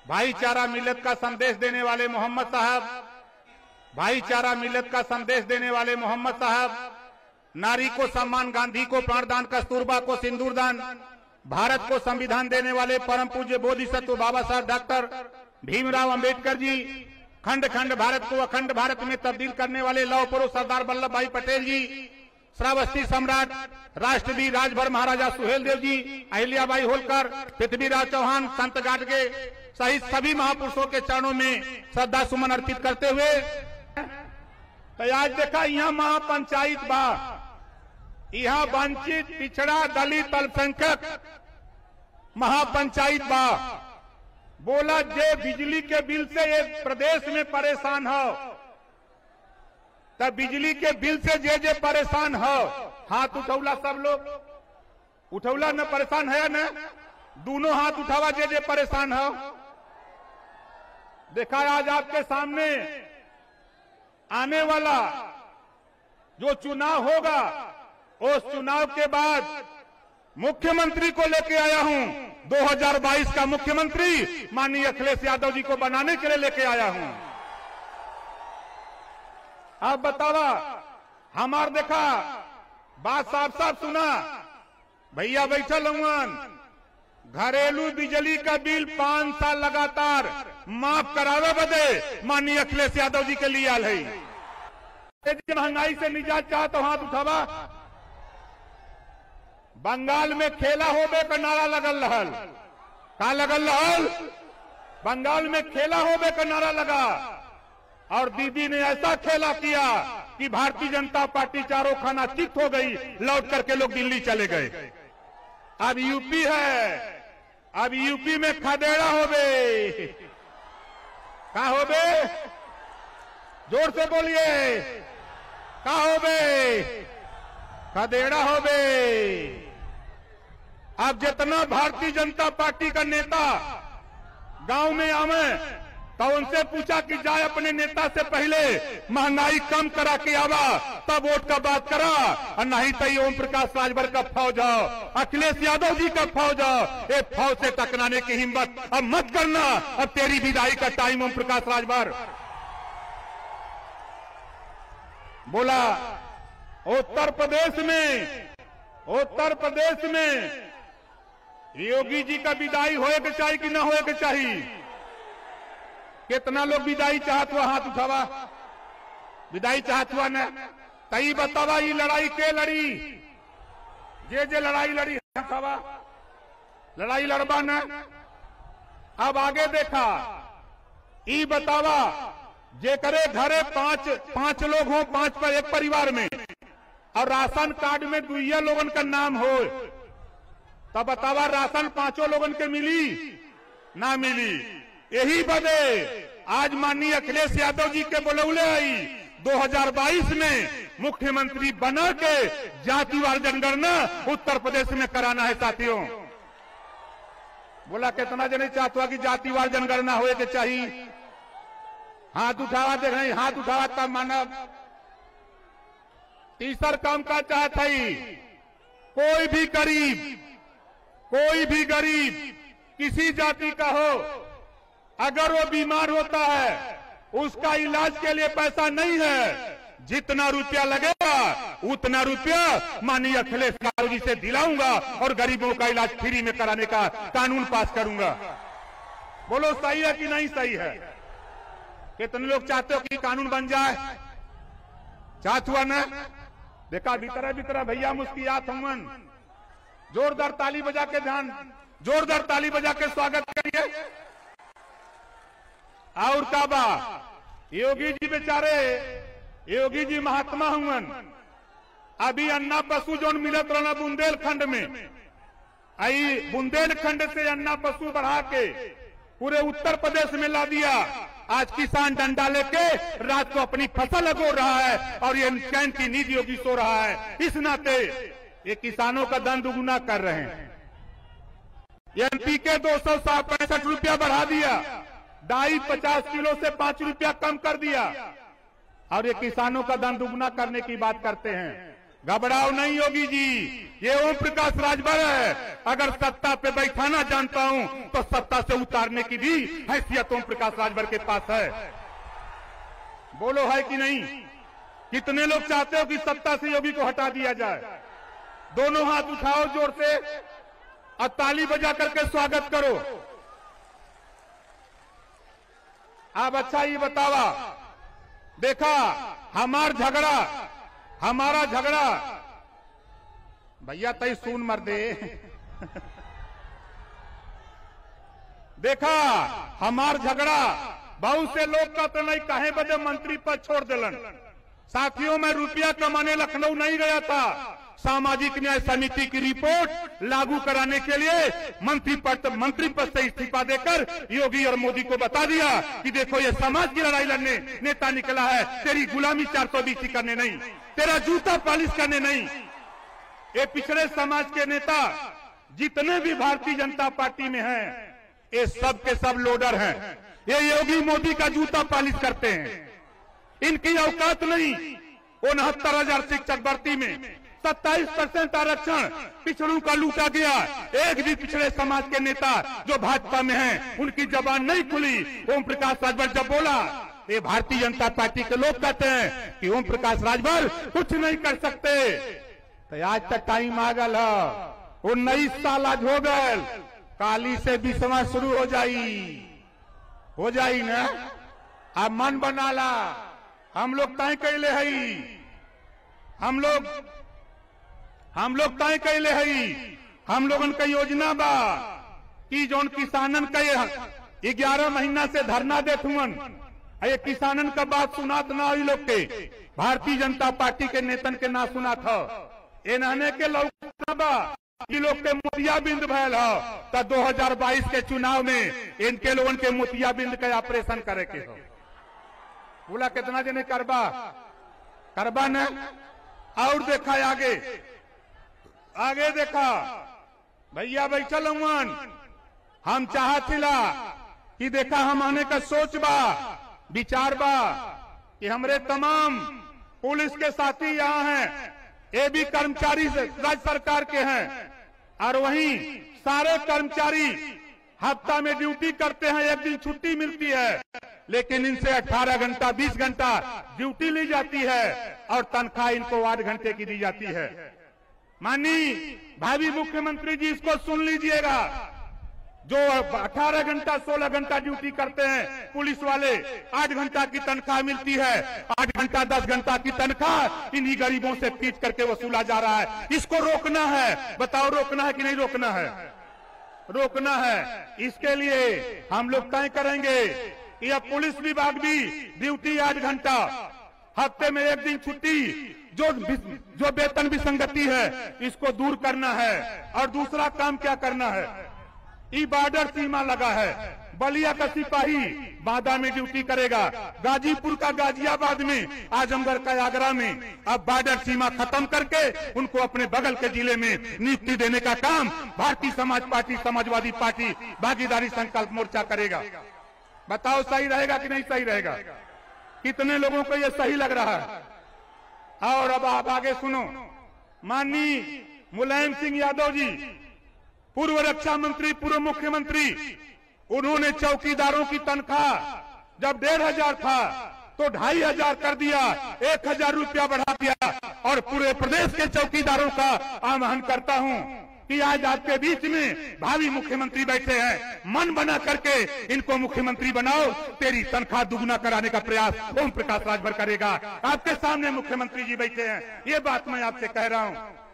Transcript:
भाईचारा मिल्लत का संदेश देने वाले मोहम्मद साहब, भाईचारा मिल्लत का संदेश देने वाले मोहम्मद साहब, नारी को सम्मान, गांधी को प्राणदान, कस्तूरबा को सिंदूरदान, भारत को संविधान देने वाले परम पूज्य बोधिसत्व बाबा साहब डॉक्टर भीमराव अंबेडकर जी, खंड खंड भारत को अखंड भारत में तब्दील करने वाले लौह पुरुष सरदार वल्लभ भाई पटेल जी, श्रावस्ती सम्राट राष्ट्रवीर राजभर महाराजा सुहेलदेव जी, अहिल्याबाई होलकर, पृथ्वीराज चौहान, संत गाडगे सहित सभी महापुरुषों के चरणों में श्रद्धा सुमन अर्पित करते हुए तो आज देखा यहाँ महापंचायत बा, यहाँ वंचित पिछड़ा दलित अल्पसंख्यक महापंचायत बा। बोला जे बिजली के बिल से एक प्रदेश में परेशान हो, तब बिजली के बिल से जे परेशान हो हाथ उठौला, सब लोग उठौला न, परेशान है न, दोनों हाथ उठावा जे परेशान हो। देखा आज आपके सामने आने वाला जो चुनाव होगा, उस चुनाव के बाद मुख्यमंत्री को लेके आया हूं, 2022 का मुख्यमंत्री माननीय अखिलेश यादव जी को बनाने के लिए लेके आया हूं। आप बतावा हमार देखा बात साफ साफ सुना, भैया बैठल हुआ, घरेलू बिजली का बिल 5 साल लगातार माफ करावे बदे माननीय अखिलेश यादव जी के लिए आल है। महंगाई से निजात चाहते हो हाथ उठावा। बंगाल में खेला होबे का नारा लगल रहल, का लगल रहल? बंगाल में खेला होबे का नारा लगा और दीदी ने ऐसा खेला किया कि भारतीय जनता पार्टी चारों खाना चित हो गई, लौट करके लोग दिल्ली चले गए। अब यूपी है, अब यूपी में खदेड़ा होबे, का होबे? जोर से बोलिए, का होबे? खदेड़ा होबे। अब जितना भारतीय जनता पार्टी का नेता गांव में आवे तो उनसे पूछा कि जाए अपने नेता से पहले महंगाई कम करा के आवा, तब वोट का बात करा, और नहीं तो ये ओम प्रकाश राजभर का फौज हो, अखिलेश यादव जी का फौज हो, ये फौज से टकराने की हिम्मत अब मत करना। अब तेरी विदाई का टाइम ओम प्रकाश राजभर। बोला उत्तर प्रदेश में योगी जी का विदाई होए के चाहिए कि ना होए के चाहिए? कितना लोग विदाई चाहत हुआ हाथ उठावा? विदाई चाहत हुआ न? तई बतावा ये लड़ाई के लड़ी? जे लड़ाई लड़ी उठावा, लड़ाई लड़बा न। अब आगे देखा, ई बतावा जे करे घरे पांच लोग हो, 5 पर एक परिवार में, और राशन कार्ड में 2 लोगन का नाम हो, तब बतावा राशन 5 लोगन के मिली ना मिली? यही बदे आज माननीय अखिलेश यादव जी के बुलौले आई 2022 में मुख्यमंत्री बना के जातिवार जनगणना उत्तर प्रदेश में कराना है। साथियों बोला कितना जने चाहते हो कि जातिवार जनगणना होए के चाहिए? हाथ उठावा, देख रहे हाथ उठावा तब मानव। तीसर काम का चाहता ही, कोई भी गरीब किसी जाति का हो, अगर वो बीमार होता है, उसका इलाज के लिए पैसा नहीं है, जितना रुपया लगेगा उतना रुपया माननीय अखिलेश यादव जी से दिलाऊंगा और गरीबों का इलाज फ्री में कराने का कानून पास करूंगा। बोलो सही है कि नहीं सही है? कितने लोग चाहते हो कि कानून बन जाए? चाहत हुआ ना? देखा भीतर भैया मुस्कियात हमन, जोरदार ताली बजा के जोरदार ताली बजा के स्वागत करिए। और का बा, योगी जी बेचारे, योगी जी महात्मा हुमन। अभी अन्ना पशु जोन मिलत रहना बुंदेलखंड में, आई बुंदेलखंड से अन्ना पशु बढ़ा के पूरे उत्तर प्रदेश में ला दिया। आज किसान डंडा लेके रात को अपनी फसल लगो रहा है और ये चैन की नींद योगी सो रहा है। इस नाते ये किसानों का धन दुगुना कर रहे हैं। एनपीके 265 रुपया बढ़ा दिया, डाई 50 किलो से 5 रुपया कम कर दिया, और ये किसानों का धन दुगुना करने की बात करते हैं। घबराओ नहीं योगी जी, ये ओम प्रकाश राजभर है। अगर सत्ता पे बैठाना जानता हूं तो सत्ता से उतारने की भी हैसियत ओम प्रकाश राजभर के पास है। बोलो है कि नहीं? कितने लोग चाहते हो कि सत्ता से योगी को हटा दिया जाए? दोनों हाथ उठाओ जोर से और ताली बजा करके स्वागत करो। अब अच्छा ये बतावा, देखा हमारा झगड़ा भैया तई सुन मर दे देखा हमार झगड़ा बहुत से लोग का तो नहीं कहे बदे मंत्री पद छोड़ दिलन। साथियों, मैं रुपया कमाने लखनऊ नहीं गया था। सामाजिक न्याय समिति की रिपोर्ट लागू कराने के लिए मंत्री पद से इस्तीफा देकर योगी और मोदी को बता दिया कि देखो ये समाज की लड़ाई लड़ने नेता निकला है, तेरी गुलामी 420 करने नहीं, तेरा जूता पॉलिश करने नहीं। ये पिछड़े समाज के नेता जितने भी भारतीय जनता पार्टी में हैं, ये सब के सब लोडर हैं। ये योगी मोदी का जूता पॉलिश करते हैं। इनकी औकात नहीं। 69,000 शिक्षक भर्ती में 27% आरक्षण पिछड़ों का लूटा गया। एक भी पिछड़े समाज के नेता जो भाजपा में हैं, उनकी जबान नहीं खुली। ओम प्रकाश राजभर जब बोला, ये भारतीय जनता पार्टी के लोग कहते हैं कि ओम प्रकाश राजभर कुछ नहीं कर सकते। तो आज तक टाइम आ गल, 19 साल आज हो गए। काली से 20वां शुरू हो जाई ना। अब मन बना ला, हम लोग तय कैले हई, हम लोग तय कैले हई। हम लोगन का योजना बा कि जौन किसानन का 11 महीना से धरना देत हुवन, ये किसानन का बात सुनात ना हुई लोग के, भारतीय जनता पार्टी के नेतन के ना सुना था। इन्हने के लौका बा कि लोग के मोतियाबिंद भयल हो, तो 2022 के चुनाव में इनके लोगन के मोतियाबिंद का ऑपरेशन करे के हो। बोला कितना जने करबा न। और देखा आगे देखा भैया बैठल हुवन। हम चाहतिला कि देखा हम आने का सोच बा, विचार बा कि हमरे तमाम पुलिस के साथी यहाँ हैं, ये भी कर्मचारी राज्य सरकार के हैं, और वहीं सारे कर्मचारी हफ्ता में ड्यूटी करते हैं, एक दिन छुट्टी मिलती है, लेकिन इनसे 18 घंटा 20 घंटा ड्यूटी ली जाती है और तनख्वाह इनको 8 घंटे की दी जाती है। माननीय भावी मुख्यमंत्री जी, इसको सुन लीजिएगा। जो 18 घंटा 16 घंटा ड्यूटी करते हैं पुलिस वाले, 8 घंटा की तनख्वाह मिलती है। 8 घंटा 10 घंटा की तनख्वाह इन्हीं गरीबों से खींच करके वसूला जा रहा है। इसको रोकना है। बताओ रोकना है कि नहीं रोकना है? रोकना है। इसके लिए हम लोग तय करेंगे कि अब पुलिस विभाग भी ड्यूटी 8 घंटा, हफ्ते में एक दिन छुट्टी, जो वेतन विसंगति है इसको दूर करना है। और दूसरा काम क्या करना है? ई बॉर्डर सीमा लगा है, बलिया का सिपाही बांदा में ड्यूटी करेगा, गाजीपुर का गाजियाबाद में, आजमगढ़ का आगरा में। अब बॉर्डर सीमा खत्म करके उनको अपने बगल के जिले में नियुक्ति देने का काम भारतीय समाज पार्टी, समाजवादी पार्टी भागीदारी संकल्प मोर्चा करेगा। बताओ सही रहेगा कि नहीं सही रहेगा? कितने लोगों को यह सही लग रहा है? और अब आप आगे सुनो। माननीय मुलायम सिंह यादव जी, पूर्व रक्षा मंत्री, पूर्व मुख्यमंत्री, उन्होंने चौकीदारों की तनख्वाह जब 1,500 था तो 2,500 कर दिया, 1,000 रुपया बढ़ा दिया। और पूरे प्रदेश के चौकीदारों का आह्वान करता हूं कि आज आपके बीच में भावी मुख्यमंत्री बैठे हैं, मन बना करके इनको मुख्यमंत्री बनाओ। तेरी तनख्वाह दुगुना कराने का प्रयास ओम प्रकाश राजभर करेगा। आपके सामने मुख्यमंत्री जी बैठे हैं, ये बात मैं आपसे कह रहा हूं।